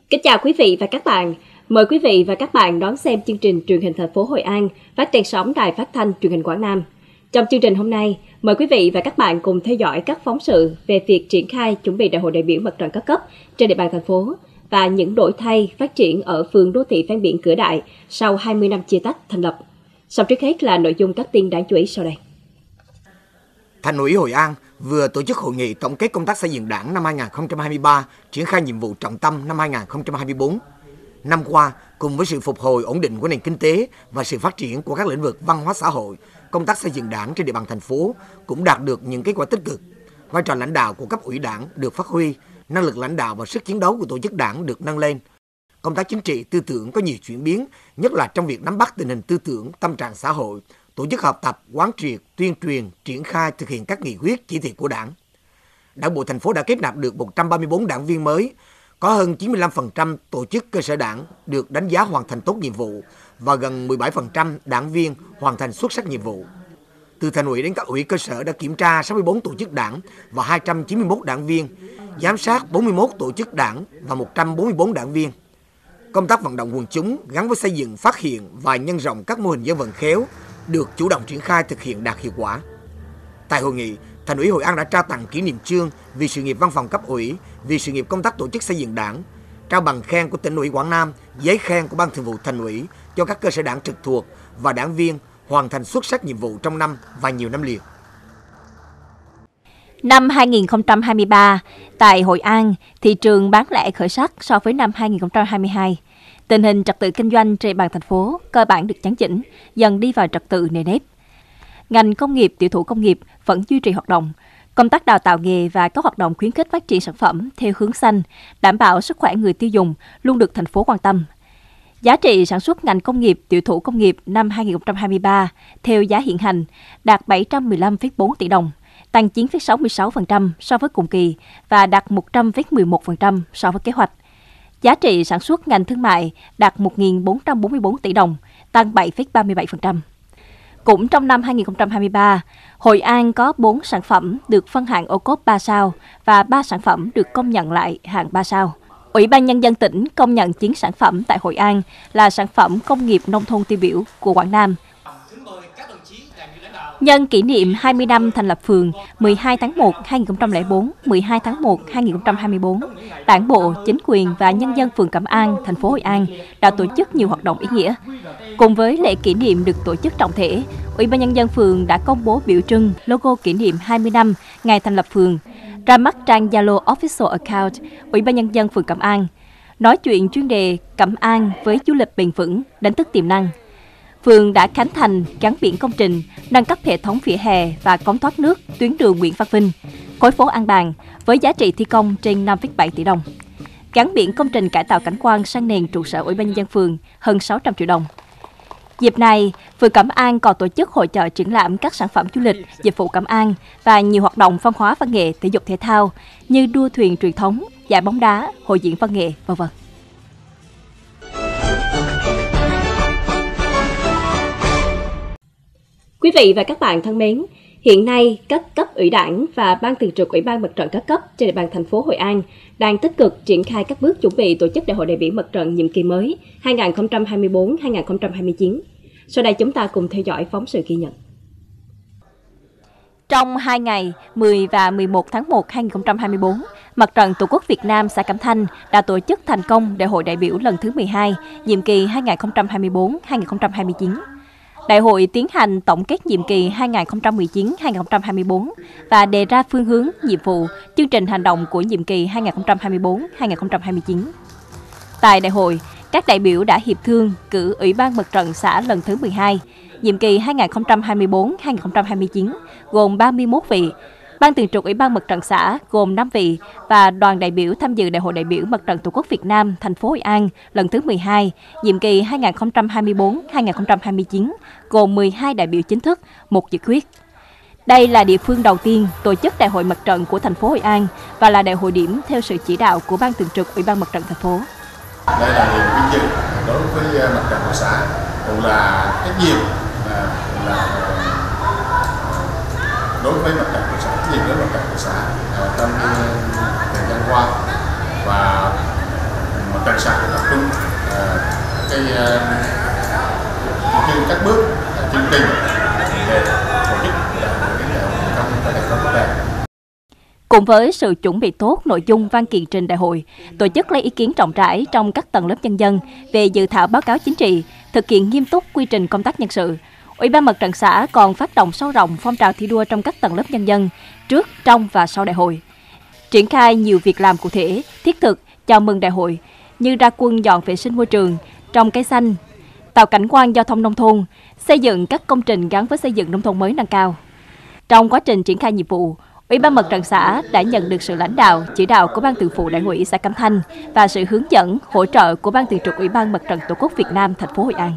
Kính chào quý vị và các bạn. Mời quý vị và các bạn đón xem chương trình truyền hình thành phố Hội An phát trên sóng Đài Phát thanh Truyền hình Quảng Nam. Trong chương trình hôm nay, mời quý vị và các bạn cùng theo dõi các phóng sự về việc triển khai chuẩn bị Đại hội đại biểu Mặt trận các cấp trên địa bàn thành phố và những đổi thay phát triển ở phường đô thị ven biển Cửa Đại sau 20 năm chia tách thành lập. Sau trước hết là nội dung các tin đáng chú ý sau đây. Thành ủy Hội An vừa tổ chức hội nghị tổng kết công tác xây dựng Đảng năm 2023, triển khai nhiệm vụ trọng tâm năm 2024. Năm qua, cùng với sự phục hồi ổn định của nền kinh tế và sự phát triển của các lĩnh vực văn hóa xã hội, công tác xây dựng Đảng trên địa bàn thành phố cũng đạt được những kết quả tích cực. Vai trò lãnh đạo của cấp ủy Đảng được phát huy, năng lực lãnh đạo và sức chiến đấu của tổ chức Đảng được nâng lên. Công tác chính trị tư tưởng có nhiều chuyển biến, nhất là trong việc nắm bắt tình hình tư tưởng, tâm trạng xã hội, tổ chức học tập, quán triệt, tuyên truyền, triển khai thực hiện các nghị quyết, chỉ thị của Đảng. Đảng bộ thành phố đã kết nạp được 134 đảng viên mới, có hơn 95% tổ chức cơ sở Đảng được đánh giá hoàn thành tốt nhiệm vụ và gần 17% đảng viên hoàn thành xuất sắc nhiệm vụ. Từ thành ủy đến các ủy cơ sở đã kiểm tra 64 tổ chức Đảng và 291 đảng viên, giám sát 41 tổ chức Đảng và 144 đảng viên. Công tác vận động quần chúng gắn với xây dựng, phát hiện và nhân rộng các mô hình dân vận khéo được chủ động triển khai thực hiện đạt hiệu quả. Tại hội nghị, Thành ủy Hội An đã trao tặng kỷ niệm chương vì sự nghiệp văn phòng cấp ủy, vì sự nghiệp công tác tổ chức xây dựng Đảng, trao bằng khen của Tỉnh ủy Quảng Nam, giấy khen của Ban Thường vụ Thành ủy cho các cơ sở Đảng trực thuộc và đảng viên hoàn thành xuất sắc nhiệm vụ trong năm và nhiều năm liền. Năm 2023, tại Hội An, thị trường bán lẻ khởi sắc so với năm 2022. Tình hình trật tự kinh doanh trên địa bàn thành phố cơ bản được chấn chỉnh, dần đi vào trật tự nề nếp. Ngành công nghiệp, tiểu thủ công nghiệp vẫn duy trì hoạt động. Công tác đào tạo nghề và các hoạt động khuyến khích phát triển sản phẩm theo hướng xanh, đảm bảo sức khỏe người tiêu dùng luôn được thành phố quan tâm. Giá trị sản xuất ngành công nghiệp, tiểu thủ công nghiệp năm 2023 theo giá hiện hành đạt 715,4 tỷ đồng, tăng 9,66% so với cùng kỳ và đạt 100,11% so với kế hoạch. Giá trị sản xuất ngành thương mại đạt 1.444 tỷ đồng, tăng 7,37%. Cũng trong năm 2023, Hội An có 4 sản phẩm được phân hạng ô cốp 3 sao và 3 sản phẩm được công nhận lại hạng 3 sao. Ủy ban Nhân dân tỉnh công nhận 9 sản phẩm tại Hội An là sản phẩm công nghiệp nông thôn tiêu biểu của Quảng Nam. Nhân kỷ niệm 20 năm thành lập phường 12 tháng 1 2004, 12 tháng 1 2024, Đảng bộ, chính quyền và nhân dân phường Cẩm An, thành phố Hội An đã tổ chức nhiều hoạt động ý nghĩa. Cùng với lễ kỷ niệm được tổ chức trọng thể, Ủy ban Nhân dân phường đã công bố biểu trưng logo kỷ niệm 20 năm ngày thành lập phường, ra mắt trang Zalo Official Account Ủy ban Nhân dân phường Cẩm An, nói chuyện chuyên đề Cẩm An với du lịch bền vững, đánh thức tiềm năng. Phường đã khánh thành gắn biển công trình, nâng cấp hệ thống vỉa hè và cống thoát nước tuyến đường Nguyễn Văn Vinh, khối phố An Bàng với giá trị thi công trên 5,7 tỷ đồng. Gắn biển công trình cải tạo cảnh quan sang nền trụ sở Ủy ban Nhân dân phường hơn 600 triệu đồng. Dịp này, phường Cẩm An còn tổ chức hội chợ triển lãm các sản phẩm du lịch, dịch vụ Cẩm An và nhiều hoạt động văn hóa văn nghệ, thể dục thể thao như đua thuyền truyền thống, giải bóng đá, hội diễn văn nghệ, v.v. Quý vị và các bạn thân mến, hiện nay các cấp ủy Đảng và Ban Thường trực Ủy ban Mặt trận các cấp trên địa bàn thành phố Hội An đang tích cực triển khai các bước chuẩn bị tổ chức Đại hội đại biểu Mặt trận nhiệm kỳ mới 2024-2029. Sau đây chúng ta cùng theo dõi phóng sự ghi nhận. Trong 2 ngày 10 và 11 tháng 1 2024, Mặt trận Tổ quốc Việt Nam xã Cẩm Thanh đã tổ chức thành công Đại hội đại biểu lần thứ 12, nhiệm kỳ 2024-2029. Đại hội tiến hành tổng kết nhiệm kỳ 2019-2024 và đề ra phương hướng, nhiệm vụ, chương trình hành động của nhiệm kỳ 2024-2029. Tại đại hội, các đại biểu đã hiệp thương cử Ủy ban Mặt trận xã lần thứ 12, nhiệm kỳ 2024-2029 gồm 31 vị, Ban Thường trực Ủy ban Mặt trận xã gồm 5 vị và đoàn đại biểu tham dự Đại hội đại biểu Mặt trận Tổ quốc Việt Nam thành phố Hội An lần thứ 12, nhiệm kỳ 2024-2029 gồm 12 đại biểu chính thức, 1 dự khuyết. Đây là địa phương đầu tiên tổ chức Đại hội Mặt trận của thành phố Hội An và là đại hội điểm theo sự chỉ đạo của Ban Thường trực Ủy ban Mặt trận thành phố. Đây là niềm vinh dự đối với Mặt trận của xã, cũng là trách nhiệm đối với Mặt trận của xã, trách nhiệm đối với Mặt trận của xã trong thời gian qua, và mặt trận xã tập trung các bước chương trình để tổ chức đại hội tốt đẹp. Cùng với sự chuẩn bị tốt nội dung văn kiện trình đại hội, tổ chức lấy ý kiến rộng rãi trong các tầng lớp nhân dân về dự thảo báo cáo chính trị, thực hiện nghiêm túc quy trình công tác nhân sự. Ủy ban Mặt trận xã còn phát động sâu rộng phong trào thi đua trong các tầng lớp nhân dân trước, trong và sau đại hội. Triển khai nhiều việc làm cụ thể, thiết thực chào mừng đại hội như ra quân dọn vệ sinh môi trường, trồng cây xanh, tạo cảnh quan giao thông nông thôn, xây dựng các công trình gắn với xây dựng nông thôn mới nâng cao. Trong quá trình triển khai nhiệm vụ, Ủy ban Mặt trận xã đã nhận được sự lãnh đạo, chỉ đạo của Ban Thường vụ Đảng ủy xã Cam Thanh và sự hướng dẫn, hỗ trợ của Ban Thường trực Ủy ban Mặt trận Tổ quốc Việt Nam thành phố Hội An.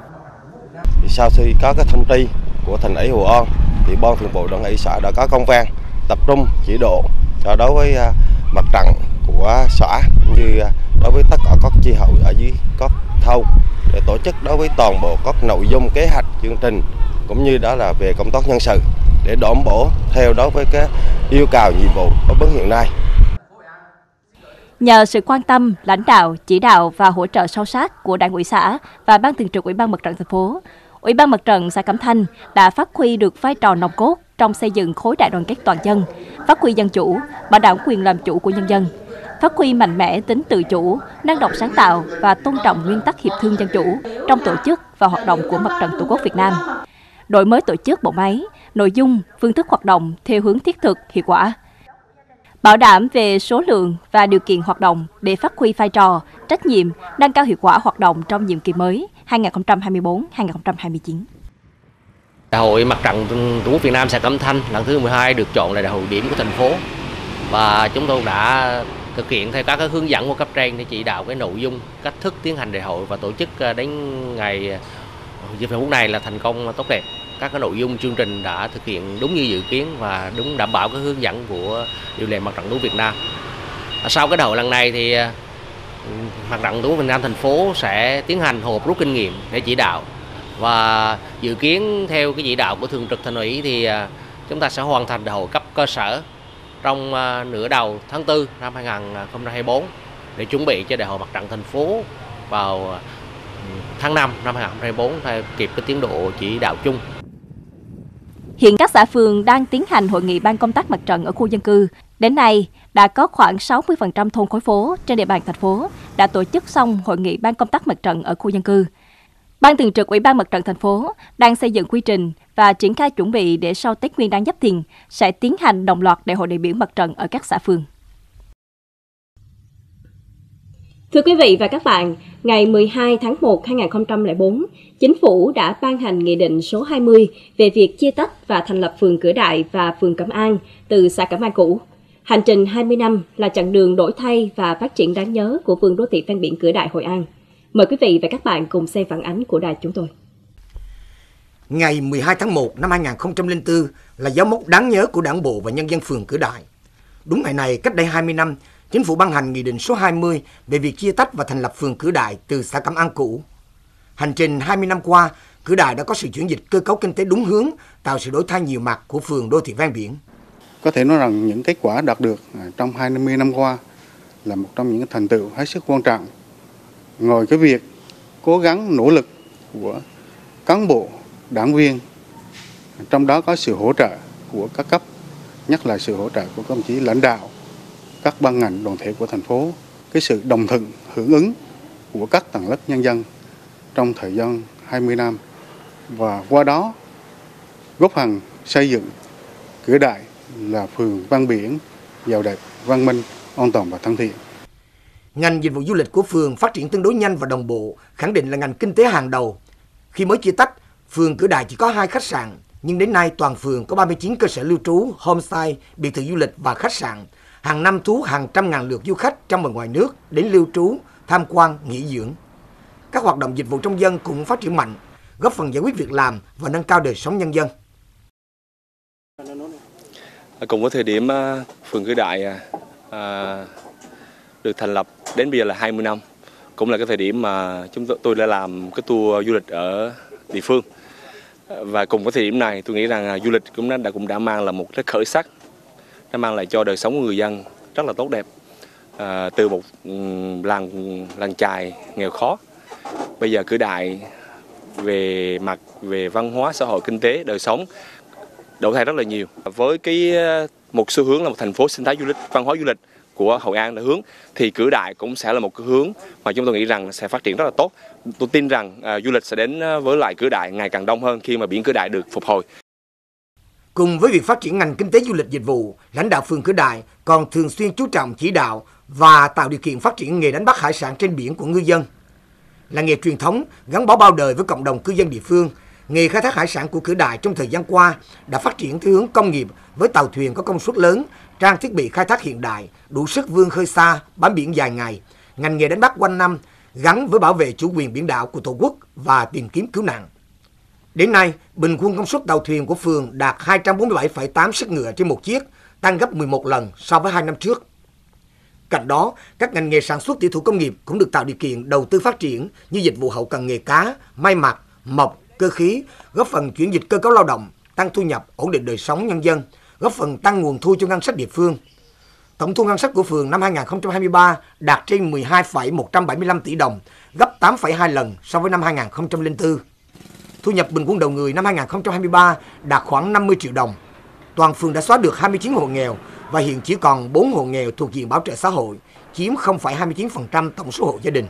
Sau khi có cái thông tin của Thành ủy Hội An, thì Ban Thường vụ Đảng ủy xã đã có công văn tập trung chỉ đạo cho đối với mặt trận của xã như đối với tất cả các chi hội ở dưới các thôn để tổ chức đối với toàn bộ các nội dung kế hoạch chương trình cũng như đó là về công tác nhân sự để đảm bảo theo đối với cái yêu cầu nhiệm vụ đáp ứng hiện nay. Nhờ sự quan tâm, lãnh đạo, chỉ đạo và hỗ trợ sâu sát của Đảng ủy xã và Ban Thường trực Ủy ban Mặt trận thành phố, Ủy ban Mặt trận xã Cam Thanh đã phát huy được vai trò nòng cốt trong xây dựng khối đại đoàn kết toàn dân, phát huy dân chủ, bảo đảm quyền làm chủ của nhân dân, phát huy mạnh mẽ tính tự chủ, năng động sáng tạo và tôn trọng nguyên tắc hiệp thương dân chủ trong tổ chức và hoạt động của Mặt trận Tổ quốc Việt Nam. Đổi mới tổ chức bộ máy, nội dung, phương thức hoạt động theo hướng thiết thực, hiệu quả. Bảo đảm về số lượng và điều kiện hoạt động để phát huy vai trò, trách nhiệm, nâng cao hiệu quả hoạt động trong nhiệm kỳ mới 2024-2029. Đại hội Mặt trận Tổ quốc Việt Nam xã Cam Thanh lần thứ 12 được chọn là đại hội điểm của thành phố và chúng tôi đã thực hiện theo các hướng dẫn của cấp trên để chỉ đạo cái nội dung, cách thức tiến hành đại hội và tổ chức đến ngày giờ phút này là thành công tốt đẹp. Các cái nội dung chương trình đã thực hiện đúng như dự kiến và đúng đảm bảo cái hướng dẫn của Điều lệ Mặt trận Tổ quốc Việt Nam. Sau cái đại hội lần này thì Mặt trận Tổ quốc Việt Nam thành phố sẽ tiến hành họp rút kinh nghiệm để chỉ đạo và dự kiến theo cái chỉ đạo của Thường trực Thành ủy thì chúng ta sẽ hoàn thành đại hội cấp cơ sở trong nửa đầu tháng 4 năm 2024 để chuẩn bị cho đại hội Mặt trận thành phố vào tháng 5 năm 2024 theo kịp cái tiến độ chỉ đạo chung. Hiện các xã phường đang tiến hành hội nghị ban công tác mặt trận ở khu dân cư. Đến nay, đã có khoảng 60% thôn khối phố trên địa bàn thành phố đã tổ chức xong hội nghị ban công tác mặt trận ở khu dân cư. Ban Thường trực Ủy ban Mặt trận thành phố đang xây dựng quy trình và triển khai chuẩn bị để sau Tết Nguyên đán Giáp Thìn sẽ tiến hành đồng loạt đại hội đại biểu mặt trận ở các xã phường. Thưa quý vị và các bạn, ngày 12 tháng 1 2004, Chính phủ đã ban hành Nghị định số 20 về việc chia tách và thành lập phường Cửa Đại và phường Cẩm An từ xã Cẩm An cũ. Hành trình 20 năm là chặng đường đổi thay và phát triển đáng nhớ của phường đô thị ven biển Cửa Đại, Hội An. Mời quý vị và các bạn cùng xem phản ánh của đài chúng tôi. Ngày 12 tháng 1 năm 2004 là dấu mốc đáng nhớ của Đảng bộ và nhân dân phường Cửa Đại. Đúng ngày này, cách đây 20 năm, Chính phủ ban hành Nghị định số 20 về việc chia tách và thành lập phường Cửa Đại từ xã Cẩm An cũ. Hành trình 20 năm qua, Cửa Đại đã có sự chuyển dịch cơ cấu kinh tế đúng hướng, tạo sự đổi thay nhiều mặt của phường đô thị ven biển. Có thể nói rằng những kết quả đạt được trong 20 năm qua là một trong những thành tựu hết sức quan trọng. Ngoài cái việc cố gắng nỗ lực của cán bộ, đảng viên, trong đó có sự hỗ trợ của các cấp, nhất là sự hỗ trợ của các đồng chí lãnh đạo, các ban ngành đoàn thể của thành phố, cái sự đồng thuận hưởng ứng của các tầng lớp nhân dân trong thời gian 20 năm và qua đó góp phần xây dựng Cửa Đại là phường ven biển giàu đẹp, văn minh, an toàn và thân thiện. Ngành dịch vụ du lịch của phường phát triển tương đối nhanh và đồng bộ, khẳng định là ngành kinh tế hàng đầu. Khi mới chia tách, phường Cửa Đại chỉ có 2 khách sạn, nhưng đến nay toàn phường có 39 cơ sở lưu trú, homestay, biệt thự du lịch và khách sạn. Hàng năm thu hút hàng trăm ngàn lượt du khách trong và ngoài nước đến lưu trú, tham quan, nghỉ dưỡng. Các hoạt động dịch vụ trong dân cũng phát triển mạnh, góp phần giải quyết việc làm và nâng cao đời sống nhân dân. Cùng với thời điểm phường Cửa Đại được thành lập đến bây giờ là 20 năm, cũng là cái thời điểm mà tôi đã làm cái tour du lịch ở địa phương. Và cùng với thời điểm này, tôi nghĩ rằng du lịch cũng đã mang là một cái khởi sắc, nó mang lại cho đời sống của người dân rất là tốt đẹp. từ một làng chài nghèo khó, bây giờ Cửa Đại về văn hóa, xã hội, kinh tế, đời sống đổi thay rất là nhiều. Với một xu hướng là một thành phố sinh thái du lịch, văn hóa du lịch của Hội An đã hướng, thì Cửa Đại cũng sẽ là một cái hướng mà chúng tôi nghĩ rằng sẽ phát triển rất là tốt. Tôi tin rằng du lịch sẽ đến với lại Cửa Đại ngày càng đông hơn khi mà biển Cửa Đại được phục hồi. Cùng với việc phát triển ngành kinh tế du lịch dịch vụ, lãnh đạo phường Cửa Đại còn thường xuyên chú trọng chỉ đạo và tạo điều kiện phát triển nghề đánh bắt hải sản trên biển của ngư dân. Là nghề truyền thống gắn bó bao đời với cộng đồng cư dân địa phương, nghề khai thác hải sản của Cửa Đại trong thời gian qua đã phát triển theo hướng công nghiệp với tàu thuyền có công suất lớn, trang thiết bị khai thác hiện đại, đủ sức vươn khơi xa, bám biển dài ngày. Ngành nghề đánh bắt quanh năm gắn với bảo vệ chủ quyền biển đảo của Tổ quốc và tìm kiếm cứu nạn. Đến nay, bình quân công suất tàu thuyền của phường đạt 247,8 sức ngựa trên một chiếc, tăng gấp 11 lần so với 2 năm trước. Cạnh đó, các ngành nghề sản xuất tiểu thủ công nghiệp cũng được tạo điều kiện đầu tư phát triển như dịch vụ hậu cần nghề cá, may mặc, mộc, cơ khí, góp phần chuyển dịch cơ cấu lao động, tăng thu nhập, ổn định đời sống nhân dân, góp phần tăng nguồn thu cho ngân sách địa phương. Tổng thu ngân sách của phường năm 2023 đạt trên 12,175 tỷ đồng, gấp 8,2 lần so với năm 2004. Thu nhập bình quân đầu người năm 2023 đạt khoảng 50 triệu đồng. Toàn phường đã xóa được 29 hộ nghèo và hiện chỉ còn 4 hộ nghèo thuộc diện bảo trợ xã hội, chiếm 0,29% tổng số hộ gia đình.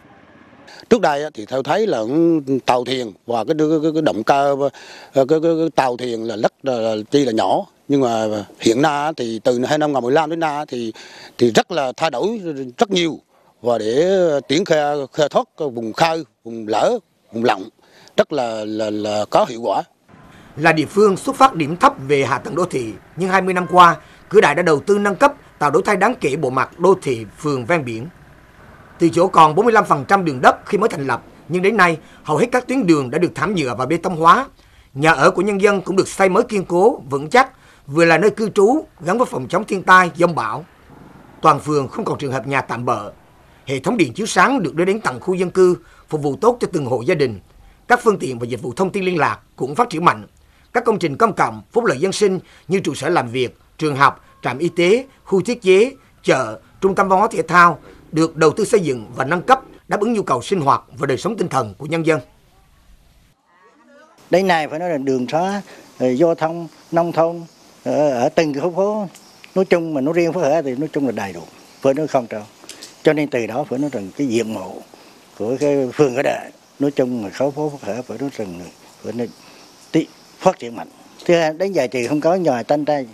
Trước đây thì theo thấy là tàu thuyền và cái động cơ cái tàu thuyền là rất là chi là nhỏ, nhưng mà hiện nay thì từ năm 2015 đến nay thì rất là thay đổi rất nhiều, và để triển khai thoát vùng khơi, vùng lở, vùng lộng rất là có hiệu quả. Là địa phương xuất phát điểm thấp về hạ tầng đô thị, nhưng 20 năm qua, Cửa Đại đã đầu tư nâng cấp, tạo đổi thay đáng kể bộ mặt đô thị phường ven biển. Từ chỗ còn 45% đường đất khi mới thành lập, nhưng đến nay hầu hết các tuyến đường đã được thảm nhựa và bê tông hóa. Nhà ở của nhân dân cũng được xây mới kiên cố, vững chắc, vừa là nơi cư trú gắn với phòng chống thiên tai, giông bão. Toàn phường không còn trường hợp nhà tạm bợ. Hệ thống điện chiếu sáng được đưa đến tận khu dân cư, phục vụ tốt cho từng hộ gia đình. Các phương tiện và dịch vụ thông tin liên lạc cũng phát triển mạnh. Các công trình công cộng, phúc lợi dân sinh như trụ sở làm việc, trường học, trạm y tế, khu thiết chế, chợ, trung tâm văn hóa thể thao được đầu tư xây dựng và nâng cấp, đáp ứng nhu cầu sinh hoạt và đời sống tinh thần của nhân dân. Đây này phải nói là đường xá, giao thông, nông thôn ở từng khu phố, nói chung mà nói riêng Phước Hở thì nói chung là đầy đủ, phải nói không trâu. Cho nên từ đó phải nói rằng cái diện mạo của cái phường Cửa Đại, nói chung là khu phố Phước Hở phải nói rằng phải nói phát triển mạnh. Thứ hai, đến giờ thì không có nhòa tranh trai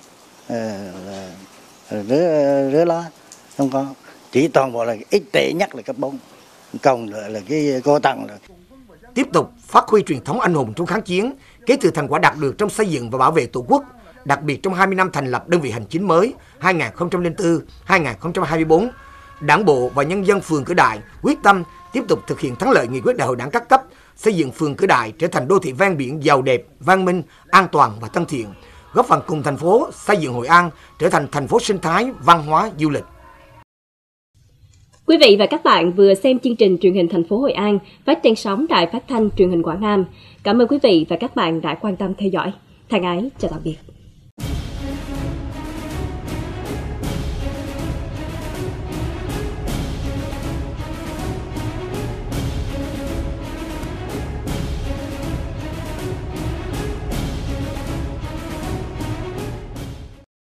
rứa lá, không có, chỉ toàn bộ là ít tệ nhất là cấp 4, còn là cái cô tầng là. Tiếp tục phát huy truyền thống anh hùng trong kháng chiến, kế thừa thành quả đạt được trong xây dựng và bảo vệ Tổ quốc, đặc biệt trong 20 năm thành lập đơn vị hành chính mới 2004-2024, Đảng bộ và nhân dân phường Cửa Đại quyết tâm tiếp tục thực hiện thắng lợi nghị quyết đại hội Đảng các cấp, xây dựng phường Cửa Đại trở thành đô thị ven biển giàu đẹp, văn minh, an toàn và thân thiện, góp phần cùng thành phố xây dựng Hội An trở thành thành phố sinh thái, văn hóa, du lịch. Quý vị và các bạn vừa xem chương trình truyền hình thành phố Hội An phát trên sóng Đài Phát thanh Truyền hình Quảng Nam. Cảm ơn quý vị và các bạn đã quan tâm theo dõi. Thân ái chào tạm biệt.